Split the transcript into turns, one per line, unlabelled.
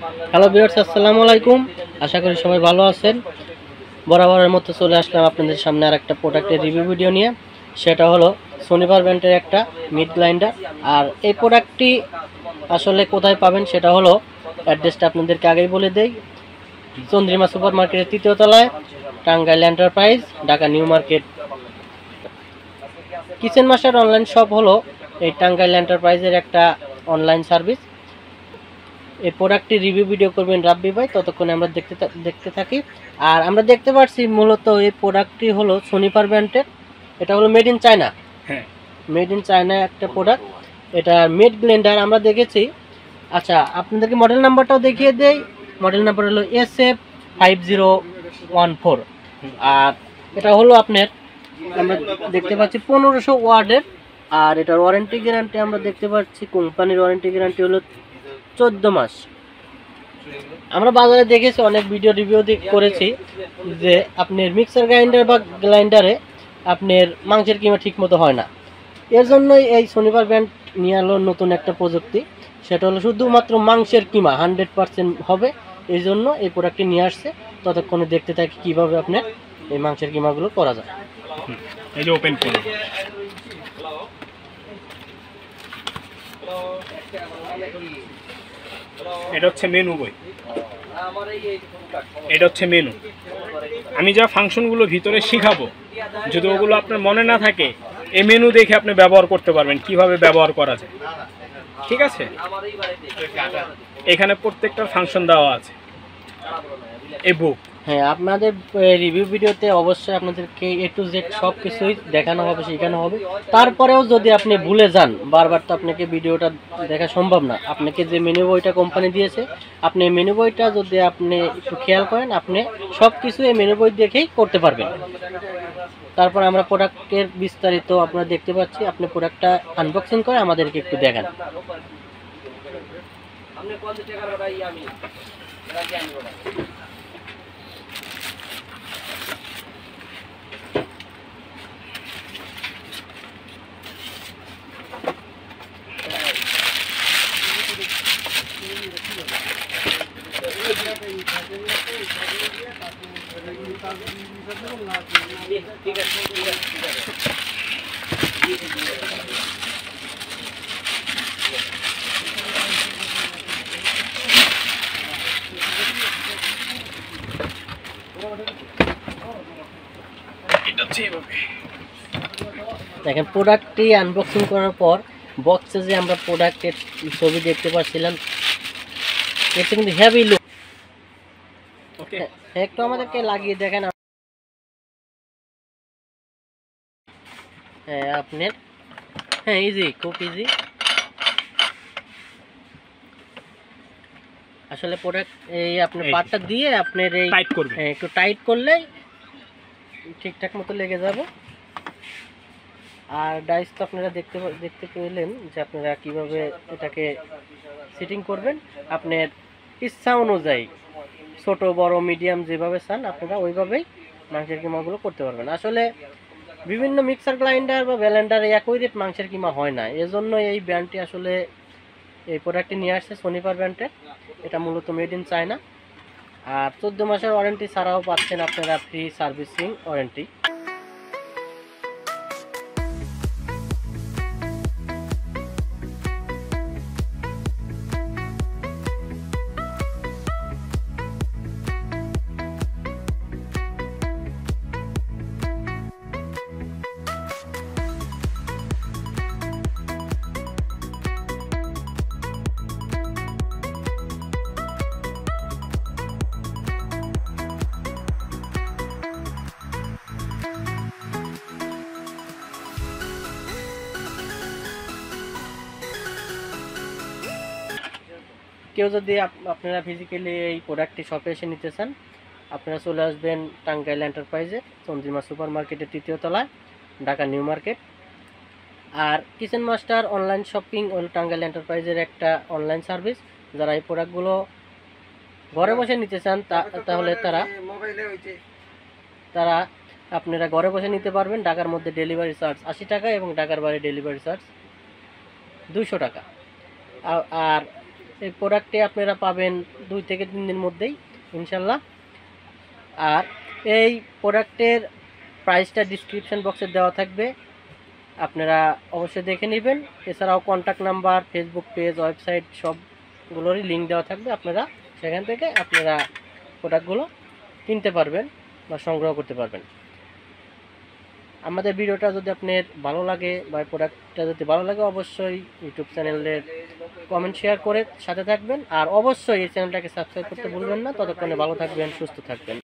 Hello viewers, আসসালামু আলাইকুম। আশা করি সবাই ভালো আছেন। বরাবরের মতো চলে আসলাম আপনাদের সামনে আর একটা প্রোডাক্টের রিভিউ ভিডিও নিয়ে। সেটা হলো সনিপার ব্র্যান্ডের একটা মিড গ্রাইন্ডার। আর এই প্রোডাক্টটি আসলে কোথায় পাবেন সেটা হলো, অ্যাড্রেসটা আপনাদেরকে আগেই বলে দেই। চন্দ্রিমা সুপার মার্কেটের 3য় তলায়, Tangail enterprise, Dhaka new market. Kitchen master online shop হলো এই টাঙ্গাইল এন্টারপ্রাইজের একটা অনলাইন সার্ভিস। এই প্রোডাক্টটি রিভিউ ভিডিও করবেন রাব্বি ভাই, ততক্ষণে আমরা দেখতে থাকি। আর আমরা দেখতে পাচ্ছি মূলত এই প্রোডাক্টটি হলো সনিপার ব্র্যান্ডের। এটা হলো মেড ইন চায়না। হ্যাঁ, মেড ইন চায়না একটা প্রোডাক্ট। এটা মিড ব্লেন্ডার আমরা দেখেছি। আচ্ছা, আপনাদেরকে মডেল নাম্বারটাও দেখিয়ে দেই। মডেল নাম্বার হলো SF5014। আর এটা হলো আপনার, আমরা দেখতে পাচ্ছি 1500 ওয়ার্ডের। আর এটার ওয়ারেন্টি গ্যারান্টি আমরা দেখতে পাচ্ছি, কোম্পানির ওয়ারেন্টি গ্যারান্টি হলো 14 মাস। আমরা বাজারে দেখেছি, অনেক ভিডিও রিভিউ করেছি যে আপনার মিক্সার গ্রাইন্ডার বা গ্রাইন্ডারে আপনার মাংসের কিমা ঠিক মতো হয় না। এর জন্যই এই সনিপার ব্র্যান্ড নিয়ে এলো নতুন একটা প্রযুক্তি। সেটা হলো শুধুমাত্র মাংসের কিমা 100% হবে। এই জন্য এই প্রোডাক্টটি নিয়ে আসছে। ততক্ষণে দেখতে থাকি কীভাবে আপনার এই মাংসের কিমাগুলো করা যায়।
এই যে ওপেন করুন। এটা হচ্ছে মেনু বই, এটা হচ্ছে মেনু। আমি যা ফাংশনগুলো ভিতরে শিখাবো, যদি ওগুলো আপনার মনে না থাকে, এই মেনু দেখে আপনি ব্যবহার করতে পারবেন, কিভাবে ব্যবহার করা যায়। ঠিক আছে, এখানে প্রত্যেকটা ফাংশন দেওয়া আছে। এই বুক,
হ্যাঁ, আপনাদের রিভিউ ভিডিওতে অবশ্যই আপনাদেরকে A to Z সব কিছুই দেখানো হবে, শেখানো হবে। তারপরেও যদি আপনি ভুলে যান, বারবার তো আপনাকে ভিডিওটা দেখা সম্ভব না। আপনাকে যে মেনু বইটা কোম্পানি দিয়েছে, আপনি মেনু বইটা যদি আপনি একটু খেয়াল করেন, আপনি সব কিছু এই মেনু বই দেখেই করতে পারবেন। তারপর আমরা প্রোডাক্টের বিস্তারিত আপনারা দেখতে পাচ্ছি। আপনি প্রোডাক্টটা আনবক্সিং করে আমাদেরকে একটু দেখান। দেখেন, প্রোডাক্টটি আনবক্সিং করার পর বক্সে যে আমরা প্রোডাক্টের ছবি দেখতে পাচ্ছিলাম, এটা কিন্তু হেভি লুক। ওকে, একটু আমাদেরকে লাগিয়ে দেখেন। হ্যাঁ, আপনার, হ্যাঁ, ইজি, খুব ইজি। আসলে প্রোডাক্ট এই আপনার পার্টটা দিয়ে আপনার এই টাইট করবেন, একটু টাইট করলেই ঠিকঠাক মতো লেগে যাবে। আর ডাইস তো আপনারা দেখতে পেলেন যে আপনারা কিভাবে এটাকে সেটিং করবেন। আপনার ইচ্ছা অনুযায়ী ছোট বড় মিডিয়াম যেভাবে চান আপনারা ওইভাবেই মাংসের কিমাগুলো করতে পারবেন। আসলে বিভিন্ন মিক্সার গ্রাইন্ডার বা ব্লেন্ডারে একই রেট মাংসের কিমা হয় না। এজন্য এই ব্র্যান্ডটি আসলে এই প্রোডাক্টটি নিয়ে আসছে সনিপার ব্র্যান্ডের। এটা মূলত মেড ইন চায়না। আর 14 মাসের ওয়ারেন্টি ছাড়াও পাচ্ছেন আপনারা ফ্রি সার্ভিসিং ওয়ারেন্টি। কেউ যদি আপনারা ফিজিক্যালি এই প্রোডাক্টটি শপে এসে নিতে চান, আপনারা চলে আসবেন টাঙ্গাইল এন্টারপ্রাইজে, চন্দ্রিমা সুপার মার্কেটের 3য় তলায়, ঢাকা নিউ মার্কেট। আর কিচেন মাস্টার অনলাইন শপিং ও টাঙ্গাইল এন্টারপ্রাইজের একটা অনলাইন সার্ভিস। যারা এই প্রোডাক্টগুলো ঘরে বসে নিতে চান, তাহলে তারা আপনারা ঘরে বসে নিতে পারবেন। ঢাকার মধ্যে ডেলিভারি চার্জ 80 টাকা এবং ঢাকার বাইরে ডেলিভারি চার্জ 200 টাকা। আর এই প্রোডাক্টটি আপনারা পাবেন 2 থেকে 3 দিনের মধ্যেই ইনশাল্লাহ। আর এই প্রোডাক্টের প্রাইসটা ডিসক্রিপশন বক্সে দেওয়া থাকবে, আপনারা অবশ্যই দেখে নেবেন। এছাড়াও contact number, Facebook page, website সবগুলোরই লিঙ্ক দেওয়া থাকবে, আপনারা সেখান থেকে আপনারা প্রোডাক্টগুলো কিনতে পারবেন বা সংগ্রহ করতে পারবেন। আমাদের ভিডিওটা যদি আপনার ভালো লাগে বা প্রোডাক্টটা যদি ভালো লাগে, অবশ্যই ইউটিউব চ্যানেলের কমেন্ট শেয়ার করে সাথে থাকবেন। আর অবশ্যই এই চ্যানেলটাকে সাবস্ক্রাইব করতে ভুলবেন না। ততক্ষণে ভালো থাকবেন, সুস্থ থাকবেন।